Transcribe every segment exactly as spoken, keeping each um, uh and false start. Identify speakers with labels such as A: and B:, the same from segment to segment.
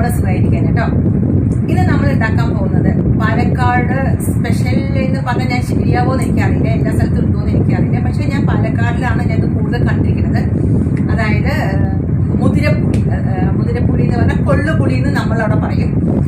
A: നമ്മുടെ സുഖമായിരിക്കാൻ കേട്ടോ. ഇത് നമ്മൾ ഉണ്ടാക്കാൻ പോകുന്നത് പാലക്കാട് സ്പെഷ്യൽ എന്ന് പറഞ്ഞാൽ ഞാൻ ശരിയാവോ എന്ന് എനിക്കറിയില്ല, എല്ലാ സ്ഥലത്തും ഉണ്ടോ എന്ന് എനിക്കറിയില്ല. പക്ഷെ ഞാൻ പാലക്കാടിലാണ് ഞാൻ ഇത് കൂടുതൽ കണ്ടിരിക്കുന്നത്. അതായത് മുതിരപ്പുളി, മുതിരപ്പുളി എന്ന് പറഞ്ഞാൽ കൊള്ളുപുളി എന്ന് നമ്മളവിടെ പറയും.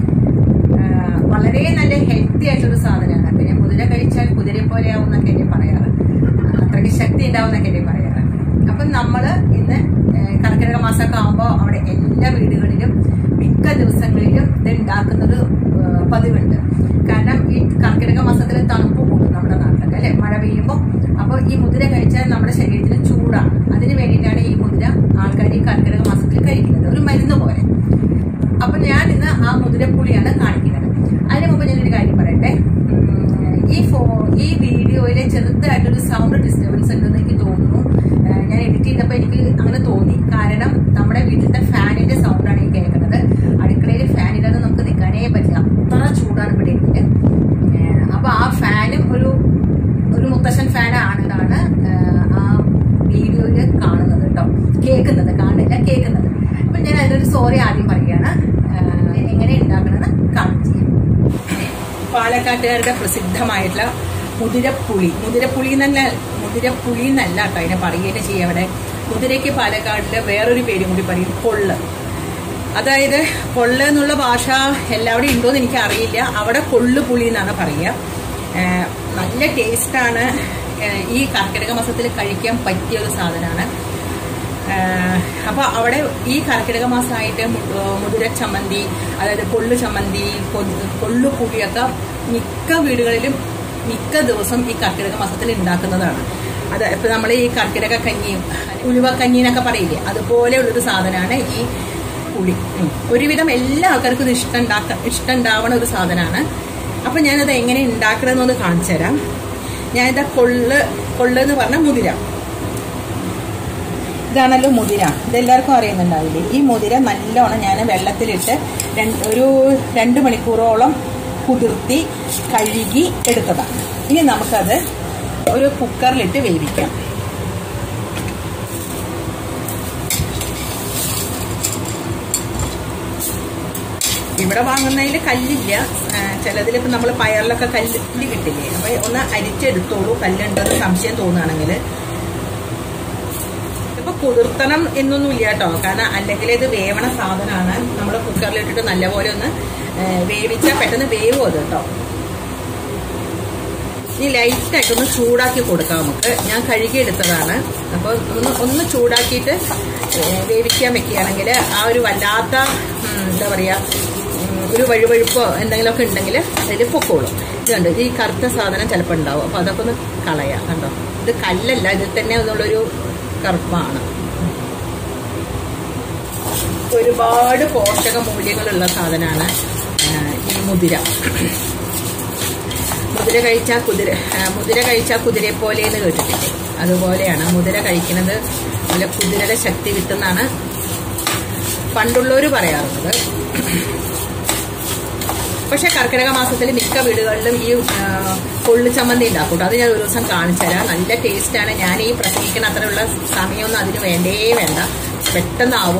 A: വളരെ നല്ല ഹെൽത്തി ആയിട്ടൊരു സാധനമാണ്. പിന്നെ മുതിര കഴിച്ചാൽ കുതിരയെ പോലെ ആവും എന്നൊക്കെ എന്നെ പറയാറ്, അത്രയ്ക്ക് ശക്തി ഉണ്ടാവും എന്നൊക്കെ എന്നെ പറയാറ്. അപ്പം നമ്മള് ഇന്ന് കർക്കിടക മാസമൊക്കെ ആകുമ്പോൾ അവിടെ എല്ലാ വീടുകളിലും മിക്ക ദിവസങ്ങളിലും ഇത് ഉണ്ടാക്കുന്നത് പതിവുണ്ട്. കാരണം ഈ കർക്കിടക മാസത്തിൽ തണുപ്പ് കൂടും നമ്മുടെ നാട്ടിലൊക്കെ അല്ലെ, മഴ പെയ്യുമ്പോൾ. അപ്പോൾ ഈ മുതിര കഴിച്ചാൽ നമ്മുടെ ശരീരത്തിന് ചൂടാണ്. അതിന് വേണ്ടിയിട്ടാണ് ഈ മുതിര ആൾക്കാർ ഈ കർക്കിടക മാസത്തിൽ കഴിക്കുന്നത്, ഒരു മരുന്ന് പോലെ. അപ്പൊ ഞാൻ ഇന്ന് ആ മുതിരപ്പുളിയാണ് കാണിക്കുന്നത്. അതിന് മുമ്പ് ഞാനൊരു കാര്യം പറയട്ടെ. ഈ ഫോ ഈ വീഡിയോയിലെ ചെറുതായിട്ടൊരു സൗണ്ട് ഡിസ്റ്റർബൻസ് ഉണ്ടെന്ന് എനിക്ക് തോന്നുന്നു. ഞാൻ എഡിറ്റ് ചെയ്തപ്പോൾ എനിക്ക് അങ്ങനെ തോന്നി. കാരണം നമ്മുടെ വീട്ടിലത്തെ ഫാനിന്റെ സൗണ്ടാണ് ഈ കേൾക്കുന്നത്. അടുക്കളയിൽ ഫാൻ ഇല്ലാതെ നമുക്ക് നിൽക്കാനേ പറ്റില്ല, അത്ര ചൂടാണ് ഇവിടെ ഉണ്ട്. അപ്പൊ ആ ഫാനും ഒരു ഒരു മുത്തശ്ശൻ ഫാനാണ് ഇതാണ് ആ വീഡിയോയിൽ കാണുന്നത് കേട്ടോ, കേൾക്കുന്നത്, കാണില്ല കേൾക്കുന്നത്. അപ്പൊ ഞാൻ അതിലൊരു സോറി ആദ്യം പറയുകയാണ്. എങ്ങനെ ഉണ്ടാക്കണമെന്ന് കാണിച്ചു ചെയ്യാം. പാലക്കാട്ടുകാരുടെ പ്രസിദ്ധമായിട്ടുള്ള മുതിരപ്പുളി, മുതിരപ്പുളി എന്നല്ല മുതിരപ്പുളി എന്നല്ല കേട്ടോ അതിനെ പറയുകയും ചെയ്യുക. അവിടെ മുതിരയ്ക്ക് പാലക്കാടില് വേറൊരു പേരും കൂടി പറയും, കൊള്ള്. അതായത് കൊള്ള് എന്നുള്ള ഭാഷ എല്ലാവിടെയും ഉണ്ടോയെന്ന് എനിക്ക് അറിയില്ല. അവിടെ കൊള്ളുപുളി എന്നാണ് പറയുക. നല്ല ടേസ്റ്റാണ്. ഈ കർക്കിടക മാസത്തിൽ കഴിക്കാൻ പറ്റിയ ഒരു സാധനമാണ്. അപ്പൊ അവിടെ ഈ കർക്കിടക മാസമായിട്ട് മുതിര ചമ്മന്തി, അതായത് കൊള്ളു ചമ്മന്തി, കൊള്ളു പുളിയൊക്കെ മിക്ക വീടുകളിലും മിക്ക ദിവസം ഈ കർക്കിടക മാസത്തിൽ ഉണ്ടാക്കുന്നതാണ്. അത് ഇപ്പൊ നമ്മൾ ഈ കർക്കിടക കഞ്ഞിയും ഉലുവക്കഞ്ഞി എന്നൊക്കെ പറയില്ലേ, അതുപോലെയുള്ളൊരു സാധനമാണ് ഈ പുളി. ഒരുവിധം എല്ലാ ആൾക്കാർക്കും ഇത് ഇഷ്ടം ഉണ്ടാക്ക ഇഷ്ടം ഉണ്ടാവണ ഒരു സാധനമാണ്. അപ്പൊ ഞാനത് എങ്ങനെ ഉണ്ടാക്കണമെന്നൊന്ന് കാണിച്ചു തരാം. ഞാനിതാ കൊള്ള് കൊള്ള് എന്ന് പറഞ്ഞ മുതിര, ഇതാണല്ലോ മുതിര. ഇതെല്ലാവർക്കും അറിയുന്നുണ്ടാവില്ലേ. ഈ മുതിര നല്ലോണം ഞാൻ വെള്ളത്തിലിട്ട് ഒരു രണ്ട് മണിക്കൂറോളം കുതിർത്തി കഴുകി എടുത്തതാണ്. ഇനി നമുക്കത് ഒരു കുക്കറിലിട്ട് വേവിക്കാം. ഇവിടെ വാങ്ങുന്നതിൽ കല്ലില്ല, ചിലതിൽ ഇപ്പം നമ്മൾ പയറിലൊക്കെ കല്ല് കിട്ടില്ലേ. അപ്പൊ ഒന്ന് അരിച്ചെടുത്തോളൂ, കല്ലുണ്ടെന്ന് സംശയം തോന്നുകയാണെങ്കിൽ. ഇപ്പൊ കുതിർത്തണം എന്നൊന്നും ഇല്ല കേട്ടോ, കാരണം അല്ലെങ്കിൽ ഇത് വേവണ സാധനമാണ്. നമ്മൾ കുക്കറിലിട്ടിട്ട് നല്ലപോലെ ഒന്ന് വേവിച്ചാൽ പെട്ടെന്ന് വേവും അത് കേട്ടോ. ഇനി ലൈറ്റായിട്ടൊന്ന് ചൂടാക്കി കൊടുക്കാം നമുക്ക്. ഞാൻ കഴുകിയെടുത്തതാണ്. അപ്പോൾ ഒന്ന് ഒന്ന് ചൂടാക്കിയിട്ട് വേവിക്കാൻ വെക്കുകയാണെങ്കിൽ ആ ഒരു വല്ലാത്ത എന്താ പറയുക ഒരു വഴുവഴുപ്പോ എന്തെങ്കിലുമൊക്കെ ഉണ്ടെങ്കിൽ അതിൽ പൊക്കോളും. ഇതുണ്ട്, ഈ കറുത്ത സാധനം ചിലപ്പോൾ ഉണ്ടാവും. അപ്പോൾ അതൊക്കെ ഒന്ന് കളയാം. കണ്ടോ, ഇത് കല്ലല്ല, ഇതിൽ തന്നെ ഒന്നുള്ളൊരു കറുപ്പാണ്. ഒരുപാട് പോഷക മൂല്യങ്ങളുള്ള സാധനമാണ് ഈ മുതിര. മുതിര കഴിച്ചാൽ കുതിര മുതിര കഴിച്ചാൽ കുതിരയെ പോലെ എന്ന് കേട്ടിട്ടില്ലേ, അതുപോലെയാണ് മുതിര കഴിക്കുന്നത്. നല്ല കുതിരയുടെ ശക്തി കിട്ടുന്നതാണ് പണ്ടുള്ളവർ പറയാറുള്ളത്. പക്ഷെ കർക്കിടക മാസത്തിൽ മിക്ക വീടുകളിലും ഈ കൊള്ളു ചമ്മന്തി ഉണ്ടാക്കും. അത് ഞാൻ ഒരു ദിവസം കാണിച്ചു തരാം. നല്ല ടേസ്റ്റാണ്. ഞാൻ ഈ പ്രസംഗിക്കുന്ന അത്രയുള്ള സമയമൊന്നും അതിന് വേണ്ടേ വേണ്ട, പെട്ടെന്നാവും.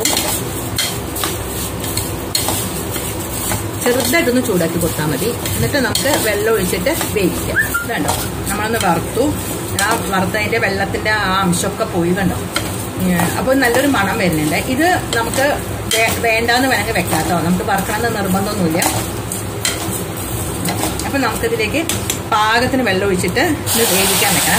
A: ചെറുതായിട്ടൊന്ന് ചൂടാക്കി കൊടുത്താൽ മതി. എന്നിട്ട് നമുക്ക് വെള്ളം ഒഴിച്ചിട്ട് വേവിക്കാം. ഇതുണ്ടോ, നമ്മളൊന്ന് വറുത്തു. ആ വറുത്തതിന്റെ വെള്ളത്തിന്റെ ആ അംശമൊക്കെ പോയി കണ്ടോ. അപ്പോൾ നല്ലൊരു മണം വരുന്നുണ്ട്. ഇത് നമുക്ക് വേണ്ടാന്ന് വേണമെങ്കിൽ വെക്കാട്ടോ, നമുക്ക് വറുക്കണമെന്ന് നിർബന്ധമൊന്നുമില്ല. അപ്പൊ നമുക്കിതിലേക്ക് പാകത്തിന് വെള്ളം ഒഴിച്ചിട്ട് ഇത് വേവിക്കാൻ വെക്കണം.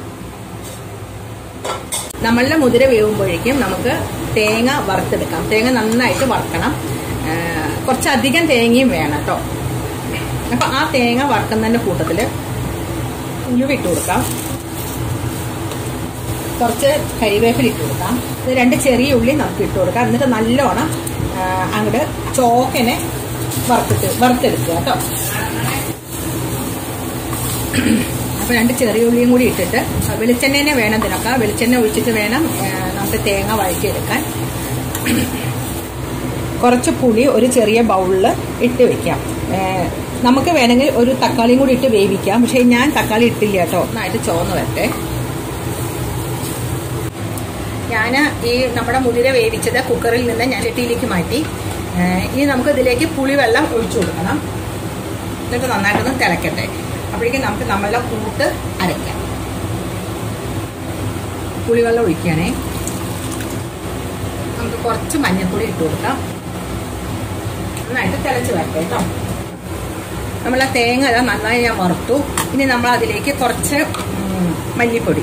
A: നമ്മളുടെ മുതിര വേവുമ്പോഴേക്കും നമുക്ക് തേങ്ങ വറുത്തെടുക്കാം. തേങ്ങ നന്നായിട്ട് വറുക്കണം. കുറച്ചധികം തേങ്ങയും വേണം കേട്ടോ. അപ്പൊ ആ തേങ്ങ വറുക്കുന്നതിന്റെ കൂട്ടത്തില് ഉലുവ ഇട്ട് കൊടുക്കാം, കുറച്ച് കരിവേപ്പില ഇട്ട് കൊടുക്കാം, രണ്ട് ചെറിയ ഉള്ളി നമുക്ക് ഇട്ട് കൊടുക്കാം. എന്നിട്ട് നല്ലോണം അങ്ങോട്ട് ചോക്കനെ വറുത്തിട്ട് വറുത്തെടുക്കുക കേട്ടോ. അപ്പൊ രണ്ട് ചെറിയ ഉള്ളിയും കൂടി ഇട്ടിട്ട് വെളിച്ചെണ്ണ വേണം ഇതിനൊക്കെ. വെളിച്ചെണ്ണ ഒഴിച്ചിട്ട് വേണം നമുക്ക് തേങ്ങ വഴറ്റിയെടുക്കാൻ. കുറച്ച് പുളി ഒരു ചെറിയ ബൗളിൽ ഇട്ട് വെക്കാം. നമുക്ക് വേണമെങ്കിൽ ഒരു തക്കാളിയും കൂടി ഇട്ട് വേവിക്കാം. പക്ഷെ ഞാൻ തക്കാളി ഇട്ടില്ല കേട്ടോ, നന്നായിട്ട് ചോന്ന് വരട്ടെ. ഞാൻ ഈ നമ്മുടെ മുതിര വേവിച്ചത് കുക്കറിൽ നിന്ന് ഞാൻ ചട്ടിയിലേക്ക് മാറ്റി. ഇനി നമുക്ക് ഇതിലേക്ക് പുളിവെള്ളം ഒഴിച്ചു കൊടുക്കണം. എന്നിട്ട് നന്നായിട്ടൊന്ന് തിളക്കട്ടെ. അപ്പോഴേക്കും നമുക്ക് നമ്മളുടെ കൂട്ട് അരയ്ക്കാം. പുളിവെള്ളം ഒഴിക്കുകയാണേ. നമുക്ക് കുറച്ച് മഞ്ഞൾപ്പൊടി ഇട്ട് കൊടുക്കാം. നന്നായിട്ട് തിളച്ച് വരട്ടെ കേട്ടോ. നമ്മൾ ആ തേങ്ങ നന്നായി ഞാൻ വറുത്തു. ഇനി നമ്മൾ അതിലേക്ക് കുറച്ച് മല്ലിപ്പൊടി,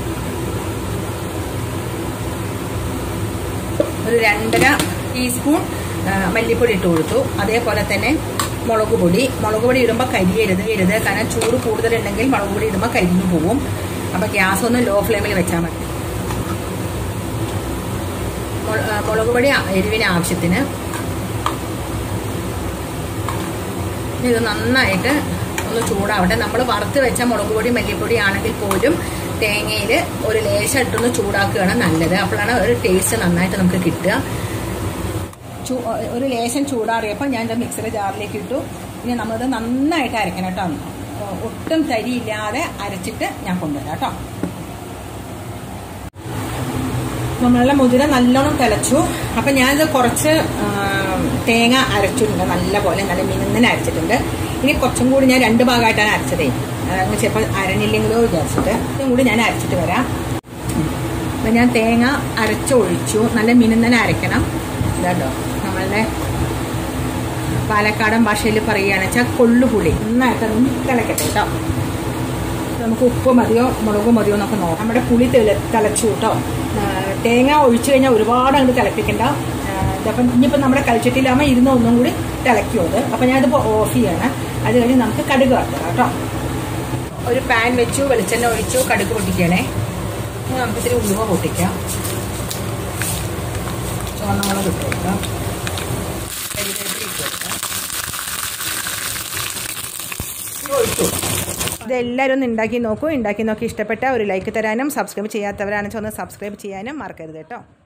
A: ഒരു രണ്ടര ടീസ്പൂൺ മല്ലിപ്പൊടി ഇട്ട് കൊടുത്തു. അതേപോലെ തന്നെ മുളക് പൊടി. മുളക് പൊടി ഇടുമ്പോൾ കരിയരുത് ഇരുത് കാരണം ചൂട് കൂടുതലുണ്ടെങ്കിൽ മുളക് പൊടി ഇടുമ്പോൾ കരിഞ്ഞു പോകും. അപ്പോൾ ഗ്യാസ് ഒന്ന് ലോ ഫ്ലെയിമിൽ വെച്ചാൽ മതി. മുളക് പൊടി എരിവിന് ആവശ്യത്തിന്. ഇത് നന്നായിട്ട് ഒന്ന് ചൂടാവട്ടെ. നമ്മൾ വറുത്ത് വെച്ച മുളക് പൊടി മല്ലിപ്പൊടി ആണെങ്കിൽ പോലും തേങ്ങയിൽ ഒരു ലേശം ഇട്ടൊന്ന് ചൂടാക്കുകയാണ് നല്ലത്. അപ്പോഴാണ് ഒരു ടേസ്റ്റ് നന്നായിട്ട് നമുക്ക് കിട്ടുക. ഒരു ലേശം ചൂടാറിയപ്പോൾ ഞാൻ ഇത് മിക്സിയുടെ ജാറിലേക്ക് ഇട്ടു. ഇനി നമ്മളിത് നന്നായിട്ട് അരക്കണം കേട്ടോ. ഒട്ടും തരിയില്ലാതെ അരച്ചിട്ട് ഞാൻ കൊണ്ടുവരാം കേട്ടോ. നമ്മളുടെ മുതിര നല്ലോണം തിളച്ചു. അപ്പം ഞാനിത് കുറച്ച് തേങ്ങ അരച്ചിട്ടുണ്ട്. നല്ല പോലെ നല്ല മിനുന്നിന് അരച്ചിട്ടുണ്ട്. ഇനി കുറച്ചും കൂടി ഞാൻ രണ്ട് ഭാഗമായിട്ടാണ് അരച്ചതേ. അങ്ങ് ചിലപ്പോൾ അരഞ്ഞില്ലെങ്കിലോ വിചാരിച്ചിട്ട് ഇതും കൂടി ഞാൻ അരച്ചിട്ട് വരാം. അപ്പം ഞാൻ തേങ്ങ അരച്ചൊഴിച്ചു. നല്ല മിനുന്നിനെ അരക്കണം. ഇതാട്ടോ നമ്മളുടെ പാലക്കാടൻ ഭാഷയിൽ പറയുകയാണെന്ന് വെച്ചാൽ കൊള്ളുപുളി. നന്നായിട്ട് തിളക്കട്ടെ കേട്ടോ. നമുക്ക് ഉപ്പ് മതിയോ മുളക് മതിയോ എന്നൊക്കെ നോക്കാം. നമ്മുടെ പുളി തിള തിളച്ചു കേട്ടോ. തേങ്ങ ഒഴിച്ചു കഴിഞ്ഞാൽ ഒരുപാട് അങ്ങോട്ട് തിളപ്പിക്കണ്ട. ഇതപ്പം ഇനിയിപ്പോൾ നമ്മുടെ കൽച്ചട്ടിയിലാകുമ്പോൾ ഇരുന്ന് ഒന്നും കൂടി തിളയ്ക്കും അത്. അപ്പം ഞാനിതിപ്പോൾ ഓഫ് ചെയ്യാണ്. അത് കഴിഞ്ഞ് നമുക്ക് കടുക് വറുക്കാം കേട്ടോ. ഒരു പാൻ വെച്ചു, വെളിച്ചെണ്ണ ഒഴിച്ചു, കടുക് പൊട്ടിക്കണേ. നമുക്ക് ഇത്തിരി ഉലുവ പൊട്ടിക്കാം. ചുവന്നമുളക് ഇട്ട് കൊടുക്കാം. കരിവേപ്പില ഇട്ട് കൊടുക്കാം. ഒഴിച്ചു കൊടുക്കാം. ഇതെല്ലാവരും ഒന്ന് ഉണ്ടാക്കി നോക്കൂ. ഉണ്ടാക്കി നോക്കി ഇഷ്ടപ്പെട്ട ഒരു ലൈക്ക് തരാനും സബ്സ്ക്രൈബ് ചെയ്യാത്തവരാണെന്ന് വെച്ചാൽ ഒന്ന് സബ്സ്ക്രൈബ് ചെയ്യാനും മറക്കരുത് കേട്ടോ.